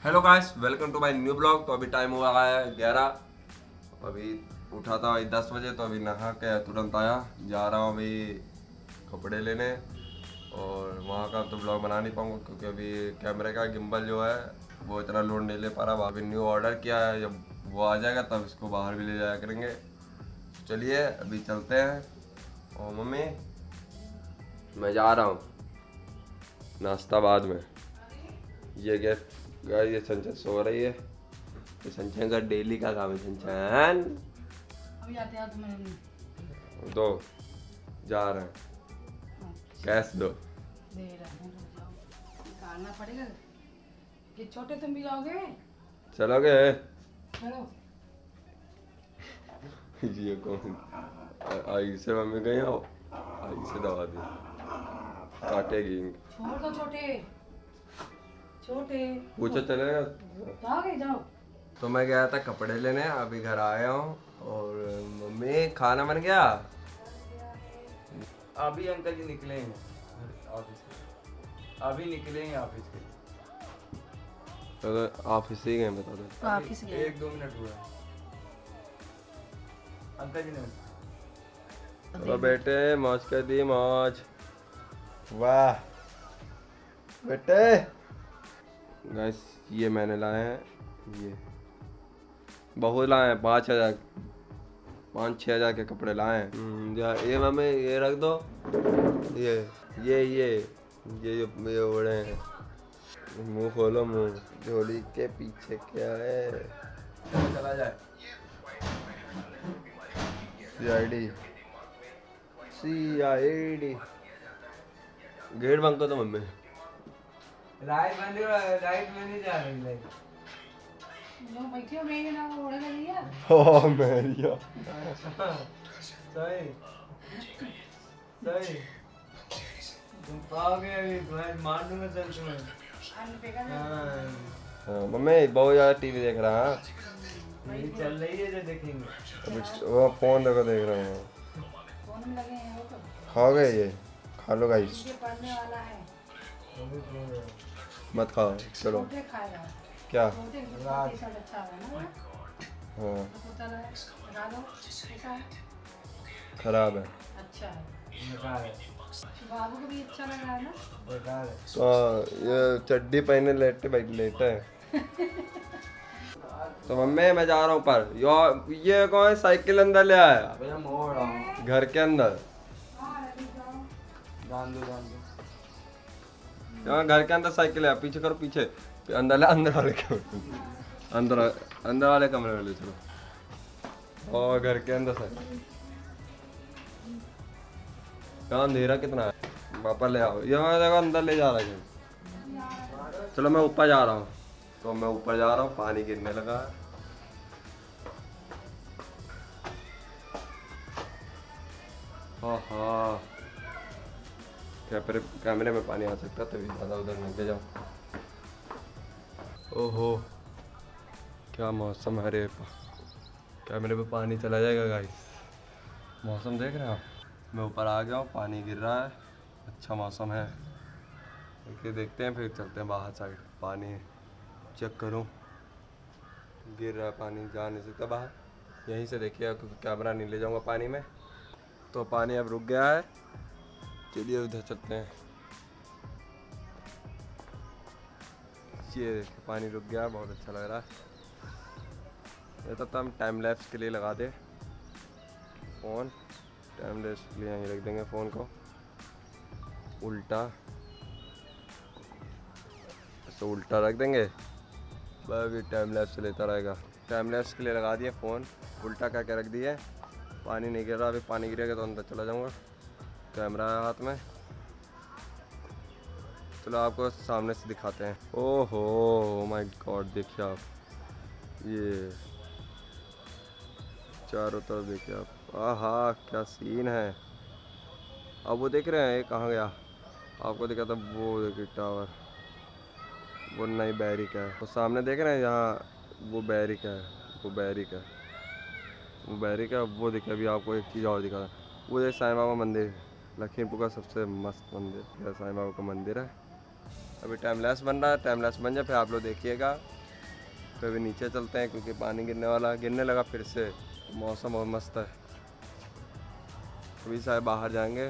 Hello guys, welcome to my new blog. तो अभी time हुआ है 11। अभी उठा था 10 बजे, तो अभी नहा के तुरंत आया। जा रहा हूँ अभी कपड़े लेने, और वहाँ का तो ब्लॉग बना नहीं पाऊँगा क्योंकि अभी कैमरे का गिम्बल जो है वो इतना लोड नहीं ले पा रहा। अभी न्यू ऑर्डर किया है, जब वो आ जाएगा तब इसको बाहर भी ले जाया करेंगे। चलिए अभी चलते हैं। और मम्मी, मैं जा रहा हूँ, नाश्ता बाद में। ये गाइस, ये संचन सो रही है। ये संचन का डेली का काम है। संचन अभी आते हैं तुम्हें दो, जा रहे हैं, कैश दो। दे रहे हैं, रुक जाओ, निकालना पड़ेगा। ये छोटे तुम भी जाओगे? चलोगे? चलो। ये कौन आई से मम्मी गई हो, आई से दवा दी, काटेगी। छोड़ दो छोटे छोटे। पूछो चलेगा? जाओगे? जाओ। तो मैं गया था कपड़े लेने, अभी घर आया हूँ। और मम्मी, खाना बन गया? अभी अंकल जी निकले हैं ऑफिस से, अभी निकले हैं ऑफिस के। तो ऑफिस ही गए, बता दो। ऑफिस गए। 1-2 मिनट हुआ है। अंकल जी ने चलो बेटे, मौज कर दी मौज। वाह बेटे। गाइस, ये मैंने लाए हैं, ये बहुत लाए हैं। 5-6 हज़ार के कपड़े लाए हैं। ये मम्मी, ये रख दो। ये ओढ़े हैं। मुंह खोलो, मुंह। झोली के पीछे क्या है? चला जाए। CID गेट बंद कर दो मम्मी। लाइट बंद हो, लाइट में नहीं जा रही लाइट। जो बैठे हो मेरे ना ओढ़े लगी है। हाँ मैरिया। सही सही। तुम पाओगे अभी, मैं मार दूंगा चल तुम्हें। हाँ मम्मी, बहुत ज़्यादा टीवी देख रहा है। नहीं चल रही है जो देखेंगे। अभी वो फोन देखो, देख रहा हूँ। फोन में लगे हैं वो तो। खाओगे? ये खा लो गाइस। ये पढ़ने वाला है। मत खाओ, चलो। छोटे खाएगा। क्या? छोटे छोटे सब अच्छा है ना। हाँ, पता है, बता दो कैसा है। खराब है। अच्छा है। बेकार है, बाबू को भी अच्छा लग रहा है ना। बेकार है। तो ये चड्डी पहने लेटे है। तो मम्मी, मैं जा रहा हूँ पर ये कौन है? साइकिल अंदर ले आया भैया मोड़ रहा हूँ। घर के अंदर। जान दो। यहाँ घर के अंदर साइकिल है। पीछे करो, पीछे। अंदर वाले कमरे, अंदर वाले कमरे में ले चलो। और घर के अंदर साइकिल। कहाँ अंधेरा कितना है? वापस ले आओ। ये मैं देखो अंदर ले जा रहा है। चलो मैं ऊपर जा रहा हूँ। तो मैं ऊपर जा रहा हूँ, पानी गिरने लगा है। हाँ, कैमरे में पानी आ सकता, तभी ज़्यादा उधर नहीं जाओ। ओहो, क्या मौसम है रे। कैमरे पे पानी चला जाएगा गाइस। मौसम देख रहे हो आप? मैं ऊपर आ गया हूँ, पानी गिर रहा है। अच्छा मौसम है। ओके, देखते हैं, फिर चलते हैं बाहर साइड। पानी चेक करूँ, गिर रहा है पानी, जा नहीं सकता बाहर। यहीं से देखिए, क्योंकि कैमरा नहीं ले जाऊँगा पानी में। तो पानी अब रुक गया है। चलिए उधर चलते हैं। ये पानी रुक गया, बहुत अच्छा लग रहा है। ये तो हम टाइम लैप्स के लिए लगा दे फ़ोन। टाइम लैप्स के लिए यहीं रख देंगे फ़ोन को उल्टा, ऐसे उल्टा रख देंगे, बस ये टाइम लैप्स लेता रहेगा। टाइम लैप्स के लिए लगा दिए फ़ोन, उल्टा करके रख दिए। पानी नहीं गिर रहा, अभी पानी गिरेगा तो अंदर चला जाऊँगा। कैमरा है हाथ में। चलो आपको सामने से दिखाते हैं। ओहो माय गॉड, देखिए आप, ये चारों तरफ देखिए आप। आहा, क्या सीन है। अब वो देख रहे हैं, ये कहाँ गया? आपको दिखा था वो, देखिए टावर, वो नई बैरिक है। वो सामने देख रहे हैं, यहाँ वो बैरिक है, वो बैरिक है, वो बैरिक है। वो देखिए, अभी आपको एक चीज़ और दिखा था, वो देख साईं बाबा मंदिर, लखीमपुर का सबसे मस्त मंदिर, साईं बाबा का मंदिर है। अभी टाइम लैप्स बन रहा है, टाइम लैप्स बन जाए फिर आप लोग देखिएगा। फिर भी नीचे चलते हैं क्योंकि पानी गिरने लगा फिर से। मौसम बहुत मस्त है। अभी शायद बाहर जाएंगे।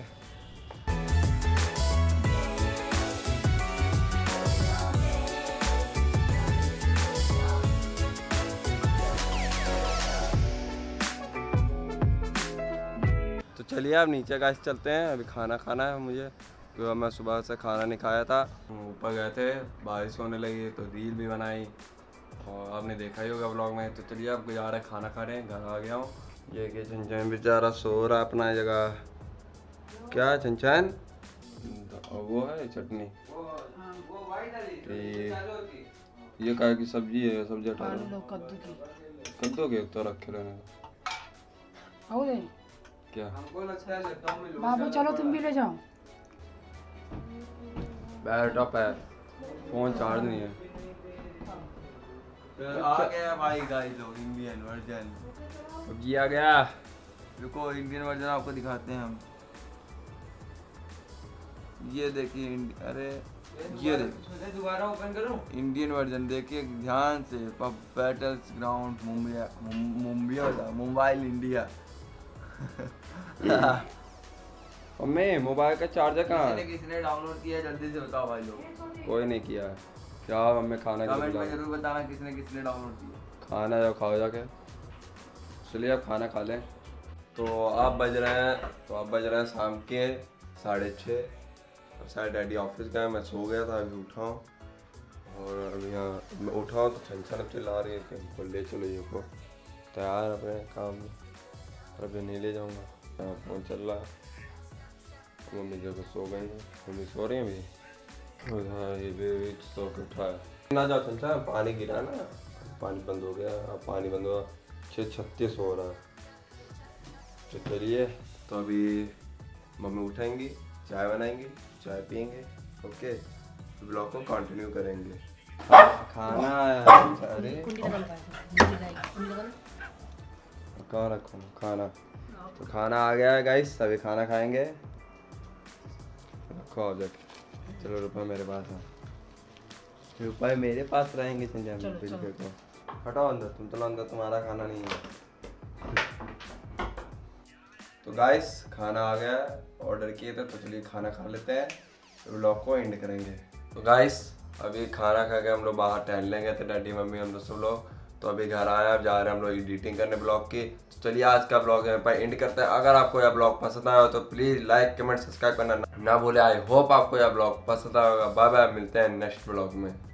तो चलिए अब नीचे गाइस चलते हैं। अभी खाना खाना है मुझे क्योंकि मैं सुबह से खाना नहीं खाया था। ऊपर गए थे, बारिश होने लगी तो रील भी बनाई और आपने देखा ही होगा ब्लॉग में। तो चलिए अब जा रहे हैं खाना खा रहे हैं, घर आ गया हूँ। ये कि छनछन बेचारा सो रहा अपना जगह। क्या छनछन? वो है चटनी। ये काय की सब्जी है, सब्जी हटा दो। कद्दू के तो रखे रहने क्या? बाबू चलो तुम भी ले जाओ। बैठा पे फोन चार्ज नहीं है। आ गया भाई गाइस लोग इंडियन वर्जन। पबजी आ गया। रुको इंडियन वर्जन आपको दिखाते हैं हम। ये देखिए अरे ये देखिए दोबारा ओपन करूं। इंडियन वर्जन देखिए ध्यान से। Battles ground Mumbai India. Mummy mobile का चार्जर कहाँ है? किसने डाउनलोड किया है जल्दी से बताओ भाई लोग। कोई नहीं किया है। क्या मम्मी खाना कमेंट में जरूर बताना किसने डाउनलोड किया। खाना जाओ खाओ जाके। चलिए अब खाना खा लें। तो आप बज रहे हैं शाम के 6:30। अब शायद डैडी ऑफिस गए, मैं सो गया था, अभी उठा हूँ। और अभी यहाँ मैं उठा हूँ तो छनछन चिल्ला रही है कि हमको ले चलो। ये को तैयार अपने काम में, पर अभी नहीं ले जाऊँगा। यहाँ फोन चल रहा है। मम्मी जो सो गई है, मम्मी सो रही है अभी। ये भी सो के उठा है ना। जाओ छनछन, पानी गिरा ना, पानी बंद हो गया। अब पानी बंद हुआ 6:36 हो रहा है। तो चलिए तो अभी मम्मी उठाएंगी, चाय बनाएंगी, चाय पियेंगे। ओके ब्लॉग को कंटिन्यू करेंगे। खाना अरे कहाँ रखूँ खाना? तो खाना आ गया है गाइस, अभी खाना खाएंगे। रखो आप जाके। चलो रुपये मेरे पास है, रुपये मेरे पास रहेंगे। को हटाओ अंदर, तुम चलो अंदर, तुम्हारा खाना नहीं है। तो गाइस खाना आ गया, ऑर्डर किए थे तो चलिए खाना खा लेते हैं, व्लॉग को एंड करेंगे। तो गाइस अभी खाना खा के हम लोग बाहर टहल लेंगे थे, डैडी मम्मी हम लोग सब लोग। तो अभी घर आया, अब जा रहे हैं हम लोग एडिटिंग करने ब्लॉग की। तो चलिए आज का ब्लॉग यहाँ पर एंड करते हैं। अगर आपको यह ब्लॉग पसंद आया हो तो प्लीज़ लाइक कमेंट सब्सक्राइब करना ना भूले। आई होप आपको यह ब्लॉग पसंद आया होगा। बाय बाय, मिलते हैं नेक्स्ट ब्लॉग में।